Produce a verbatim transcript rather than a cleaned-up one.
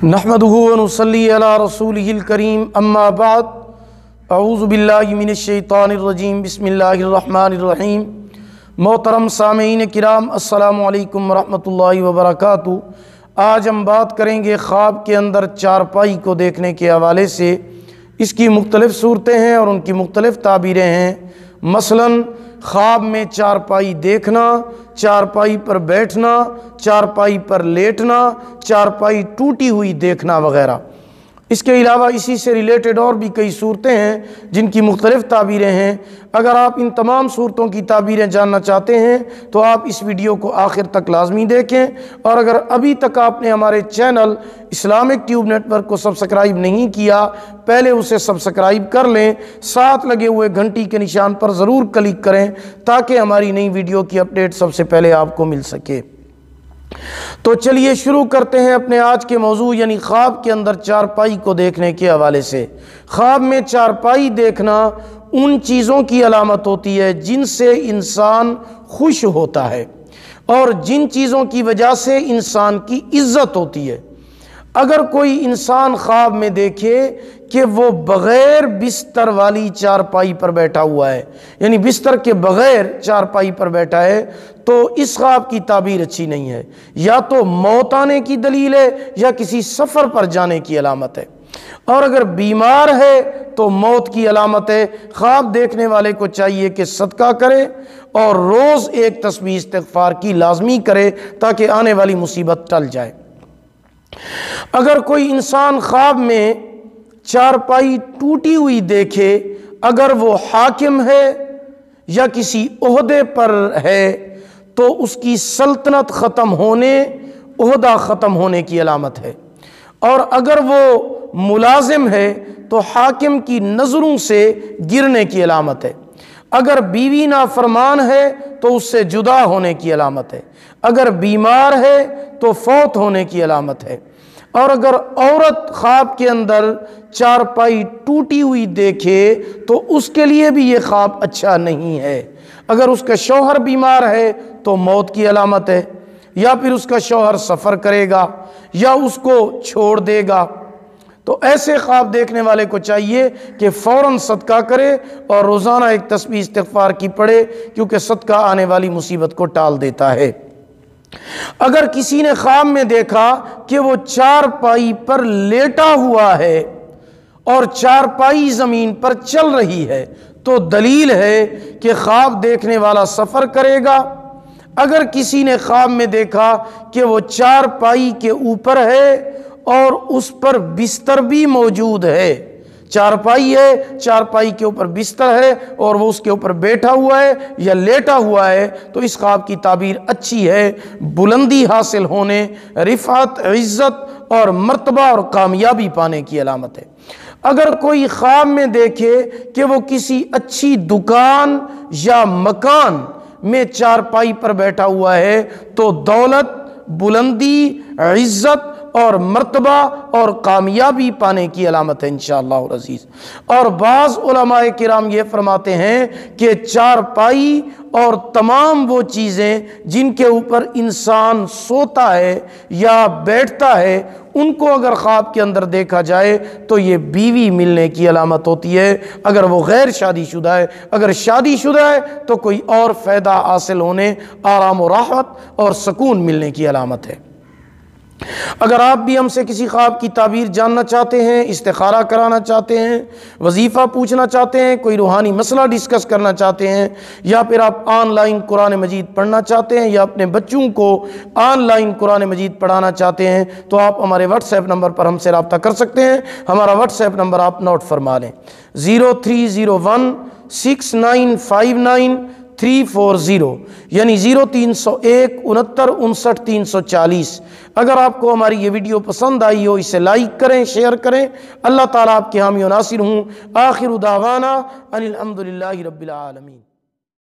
नहमदुहु व नुसल्ली अला रसूलिहिल करीम अम्मा बाद अऊज़ु बिल्लाहि मिनश शैतानिर रजीम बिस्मिल्लाहिर रहमानिर रहीम। मोहतरम सामीईन किराम अस्सलामु अलैकुम व रहमतुल्लाहि व बरकातुहू। आज हम बात करेंगे ख्वाब के अंदर चारपाई को देखने के हवाले से। इसकी मुख्तलिफ़ सूरतें हैं और उनकी मुख्तलिफ़ ताबीरें हैं। मसलन ख्वाब में चारपाई देखना, चारपाई पर बैठना, चारपाई पर लेटना, चारपाई टूटी हुई देखना वगैरह। इसके अलावा इसी से रिलेटेड और भी कई सूरतें हैं जिनकी मुख्तलिफ़ ताबीरें हैं। अगर आप इन तमाम सूरतों की ताबीरें जानना चाहते हैं तो आप इस वीडियो को आखिर तक लाजमी देखें। और अगर अभी तक आपने हमारे चैनल इस्लामिक ट्यूब नेटवर्क को सब्सक्राइब नहीं किया, पहले उसे सब्सक्राइब कर लें, साथ लगे हुए घंटी के निशान पर ज़रूर क्लिक करें ताकि हमारी नई वीडियो की अपडेट सबसे पहले आपको मिल सके। तो चलिए शुरू करते हैं अपने आज के मौजू यानी ख्वाब के अंदर चारपाई को देखने के हवाले से। ख्वाब में चारपाई देखना उन चीज़ों की अलामत होती है जिनसे इंसान खुश होता है और जिन चीज़ों की वजह से इंसान की इज्जत होती है। अगर कोई इंसान ख्वाब में देखे कि वो बग़ैर बिस्तर वाली चारपाई पर बैठा हुआ है, यानी बिस्तर के बग़ैर चारपाई पर बैठा है, तो इस ख्वाब की ताबीर अच्छी नहीं है। या तो मौत आने की दलील है या किसी सफ़र पर जाने की अलामत है। और अगर बीमार है तो मौत की अलामत है। ख्वाब देखने वाले को चाहिए कि सदका करे और रोज़ एक तस्बीह इस्तिग़फ़ार की लाजमी करे ताकि आने वाली मुसीबत टल जाए। अगर कोई इंसान ख्वाब में चारपाई टूटी हुई देखे, अगर वो हाकिम है या किसी ओहदे पर है, तो उसकी सल्तनत ख़त्म होने, ओहदा ख़त्म होने की अलामत है। और अगर वो मुलाजिम है तो हाकिम की नज़रों से गिरने की अलामत है। अगर बीवी नाफरमान है तो उससे जुदा होने की अलामत है। अगर बीमार है तो फौत होने की अलामत है। और अगर औरत ख्वाब के अंदर चारपाई टूटी हुई देखे तो उसके लिए भी ये ख्वाब अच्छा नहीं है। अगर उसका शौहर बीमार है तो मौत की अलामत है, या फिर उसका शौहर सफ़र करेगा या उसको छोड़ देगा। तो ऐसे ख्वाब देखने वाले को चाहिए कि फ़ौरन सदका करे और रोज़ाना एक तस्बीह इस्तिग़फ़ार की पढ़े, क्योंकि सदका आने वाली मुसीबत को टाल देता है। अगर किसी ने ख्वाब में देखा कि वो चारपाई पर लेटा हुआ है और चारपाई ज़मीन पर चल रही है, तो दलील है कि ख्वाब देखने वाला सफ़र करेगा। अगर किसी ने ख्वाब में देखा कि वो चारपाई के ऊपर है और उस पर बिस्तर भी मौजूद है, चारपाई है, चारपाई के ऊपर बिस्तर है और वो उसके ऊपर बैठा हुआ है या लेटा हुआ है, तो इस ख्वाब की ताबीर अच्छी है। बुलंदी हासिल होने, रिफ़ात, इज़्ज़त और मर्तबा और कामयाबी पाने की अलामत है। अगर कोई ख्वाब में देखे कि वो किसी अच्छी दुकान या मकान में चारपाई पर बैठा हुआ है, तो दौलत, बुलंदी, इज़्ज़त और मर्तबा और कामयाबी पाने की अलामत है इंशाअल्लाह अज़ीज़। और बाज़ उलमाए किराम ये फरमाते हैं कि चारपाई और तमाम वो चीज़ें जिनके ऊपर इंसान सोता है या बैठता है, उनको अगर ख्वाब के अंदर देखा जाए तो ये बीवी मिलने की अलामत होती है। अगर वो गैर शादीशुदा है, अगर शादीशुदा है तो कोई और फ़ायदा हासिल होने, आराम और राहत और सुकून मिलने की अलामत है। अगर आप भी हमसे किसी ख्वाब की ताबीर जानना चाहते हैं, इस्तिखारा कराना चाहते हैं, वजीफ़ा पूछना चाहते हैं, कोई रूहानी मसला डिस्कस करना चाहते हैं, या फिर आप ऑनलाइन कुरान मजीद पढ़ना चाहते हैं या अपने बच्चों को ऑनलाइन कुरान मजीद पढ़ाना चाहते हैं, तो आप हमारे व्हाट्सएप नंबर पर हमसे रब्ता कर सकते हैं। हमारा व्हाट्सएप नंबर आप नोट फरमा लें, zero three zero one six nine five nine three four zero, यानी ज़ीरो तीन सौ एक उनहत्तर उनसठ तीन सौ चालीस। अगर आपको हमारी ये वीडियो पसंद आई हो, इसे लाइक करें, शेयर करें। अल्लाह ताला आपके हामी व नासिर हूँ। आखिर दावाना अनिल हम्दुलिल्लाहि रब्बिल आलमीन।